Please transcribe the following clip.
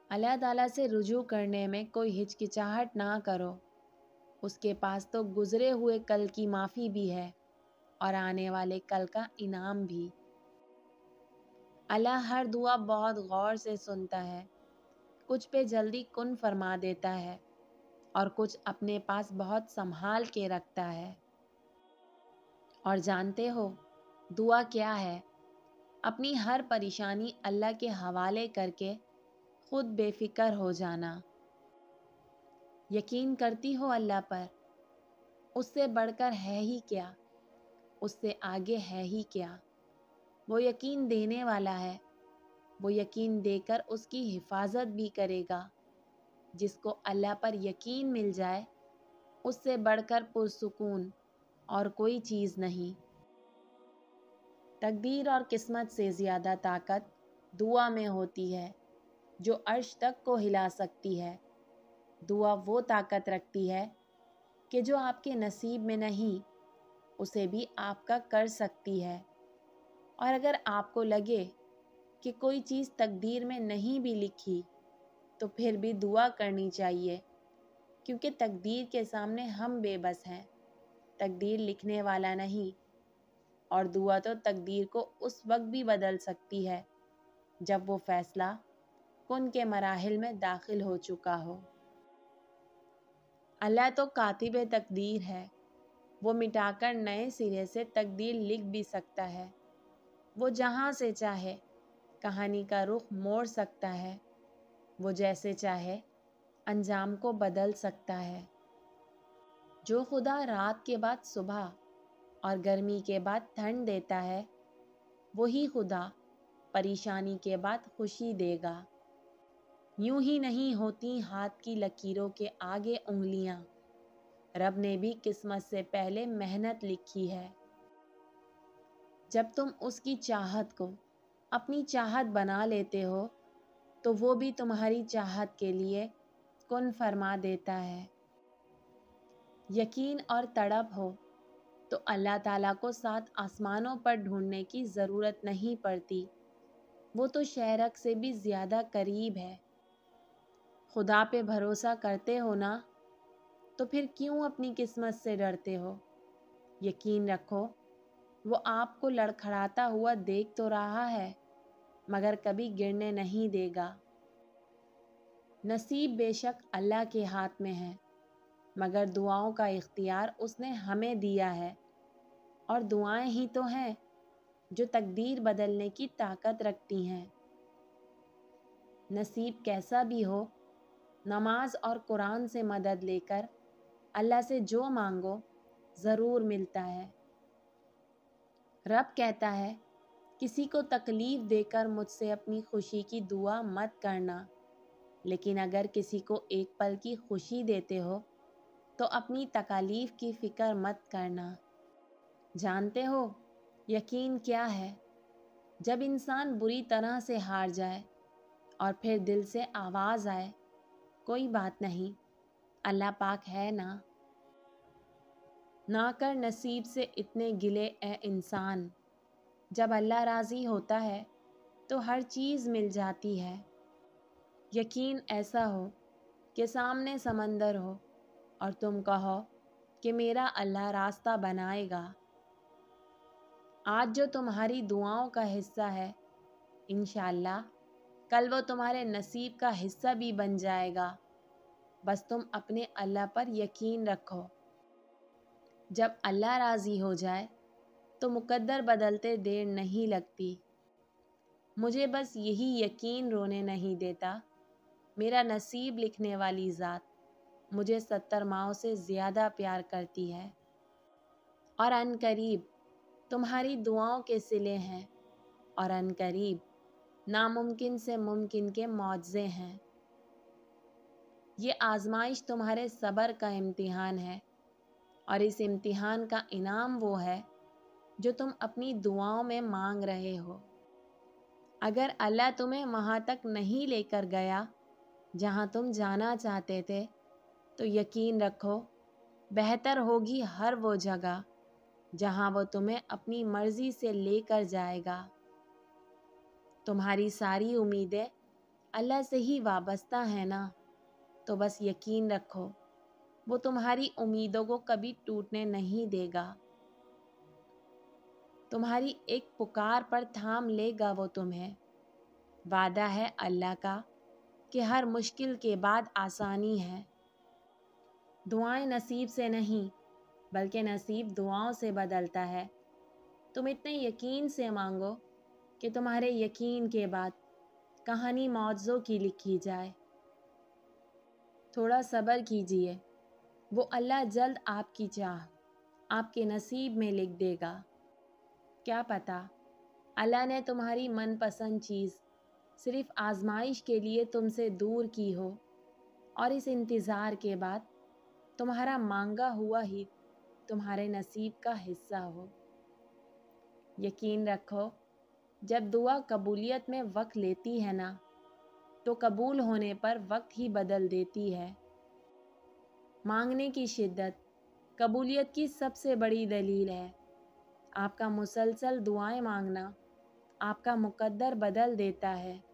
اللہ تعالیٰ سے رجوع کرنے میں کوئی ہچکچاہٹ نہ کرو، اس کے پاس تو گزرے ہوئے کل کی معافی بھی ہے اور آنے والے کل کا انعام بھی۔ اللہ ہر دعا بہت غور سے سنتا ہے، کچھ پہ جلدی کن فرما دیتا ہے اور کچھ اپنے پاس بہت سنبھال کے رکھتا ہے۔ اور جانتے ہو دعا کیا ہے؟ اپنی ہر پریشانی اللہ کے حوالے کر کے خود بے فکر ہو جانا۔ یقین کرتی ہو اللہ پر؟ اس سے بڑھ کر ہے ہی کیا، اس سے آگے ہے ہی کیا؟ وہ یقین دینے والا ہے، وہ یقین دے کر اس کی حفاظت بھی کرے گا۔ جس کو اللہ پر یقین مل جائے اس سے بڑھ کر پرسکون اور کوئی چیز نہیں۔ تقدیر اور قسمت سے زیادہ طاقت دعا میں ہوتی ہے جو عرش تک کو ہلا سکتی ہے۔ دعا وہ طاقت رکھتی ہے کہ جو آپ کے نصیب میں نہیں اسے بھی آپ کا کر سکتی ہے۔ اور اگر آپ کو لگے کہ کوئی چیز تقدیر میں نہیں بھی لکھی تو پھر بھی دعا کرنی چاہیے، کیونکہ تقدیر کے سامنے ہم بے بس ہیں، تقدیر لکھنے والا نہیں۔ اور دعا تو تقدیر کو اس وقت بھی بدل سکتی ہے جب وہ فیصلہ کن کے مراحل میں داخل ہو چکا ہو۔ اللہ تو کاتب تقدیر ہے، وہ مٹا کر نئے سرے سے تقدیر لکھ بھی سکتا ہے۔ وہ جہاں سے چاہے کہانی کا رخ موڑ سکتا ہے، وہ جیسے چاہے انجام کو بدل سکتا ہے۔ جو خدا رات کے بعد صبح اور گرمی کے بعد ٹھنڈ دیتا ہے، وہی خدا پریشانی کے بعد خوشی دے گا۔ یوں ہی نہیں ہوتی ہاتھ کی لکیروں کے آگے انگلیاں، رب نے بھی قسمت سے پہلے محنت لکھی ہے۔ جب تم اس کی چاہت کو اپنی چاہت بنا لیتے ہو تو وہ بھی تمہاری چاہت کے لیے کن فرما دیتا ہے۔ یقین اور تڑپ ہو تو اللہ تعالیٰ کو 7 آسمانوں پر ڈھونڈنے کی ضرورت نہیں پڑتی، وہ تو شہرک سے بھی زیادہ قریب ہے۔ خدا پہ بھروسہ کرتے ہو نا، تو پھر کیوں اپنی قسمت سے ڈرتے ہو؟ یقین رکھو وہ آپ کو لڑکھڑاتا ہوا دیکھ تو رہا ہے مگر کبھی گرنے نہیں دے گا۔ نصیب بے شک اللہ کے ہاتھ میں ہے، مگر دعاؤں کا اختیار اس نے ہمیں دیا ہے، اور دعائیں ہی تو ہیں جو تقدیر بدلنے کی طاقت رکھتی ہیں۔ نصیب کیسا بھی ہو، نماز اور قرآن سے مدد لے کر اللہ سے جو مانگو ضرور ملتا ہے۔ رب کہتا ہے کسی کو تکلیف دے کر مجھ سے اپنی خوشی کی دعا مت کرنا، لیکن اگر کسی کو ایک پل کی خوشی دیتے ہو تو اپنی تکالیف کی فکر مت کرنا۔ جانتے ہو یقین کیا ہے؟ جب انسان بری طرح سے ہار جائے اور پھر دل سے آواز آئے کوئی بات نہیں، اللہ پاک ہے نا۔ نہ کر نصیب سے اتنے گلے اے انسان، جب اللہ راضی ہوتا ہے تو ہر چیز مل جاتی ہے۔ یقین ایسا ہو کہ سامنے سمندر ہو اور تم کہو کہ میرا اللہ راستہ بنائے گا۔ آج جو تمہاری دعاؤں کا حصہ ہے، انشاءاللہ کل وہ تمہارے نصیب کا حصہ بھی بن جائے گا۔ بس تم اپنے اللہ پر یقین رکھو۔ جب اللہ راضی ہو جائے تو مقدر بدلتے دیر نہیں لگتی۔ مجھے بس یہی یقین رونے نہیں دیتا، میرا نصیب لکھنے والی ذات مجھے 70 ماؤں سے زیادہ پیار کرتی ہے، اور عن قریب تمہاری دعاؤں کے صلے ہیں، اور عن قریب ناممکن سے ممکن کے معجزے ہیں۔ یہ آزمائش تمہارے صبر کا امتحان ہے، اور اس امتحان کا انعام وہ ہے جو تم اپنی دعاؤں میں مانگ رہے ہو۔ اگر اللہ تمہیں وہاں تک نہیں لے کر گیا جہاں تم جانا چاہتے تھے تو یقین رکھو بہتر ہوگی ہر وہ جگہ جہاں وہ تمہیں اپنی مرضی سے لے کر جائے گا۔ تمہاری ساری امیدیں अल्लाह से ही वाबस्ता है ना, तो बस यकीन रखो वो तुम्हारी उम्मीदों को कभी टूटने नहीं देगा। तुम्हारी एक पुकार पर थाम लेगा वो तुम्हें। वादा है अल्लाह का कि हर मुश्किल के बाद आसानी है। दुआएं नसीब से नहीं बल्कि नसीब दुआओं से बदलता है। तुम इतने यकीन से मांगो कि तुम्हारे यकीन के बाद कहानी मौजों की लिखी जाए। थोड़ा सब्र कीजिए, वो अल्लाह जल्द आपकी चाह आपके नसीब में लिख देगा। क्या पता अल्लाह ने तुम्हारी मनपसंद चीज़ सिर्फ आजमाइश के लिए तुमसे दूर की हो और इस इंतज़ार के बाद तुम्हारा मांगा हुआ ही तुम्हारे नसीब का हिस्सा हो। यकीन रखो, जब दुआ कबूलियत में वक्त लेती है ना, तो कबूल होने पर वक्त ही बदल देती है। मांगने की शिद्दत कबूलियत की सबसे बड़ी दलील है। आपका मुसलसल दुआएं मांगना आपका मुकद्दर बदल देता है।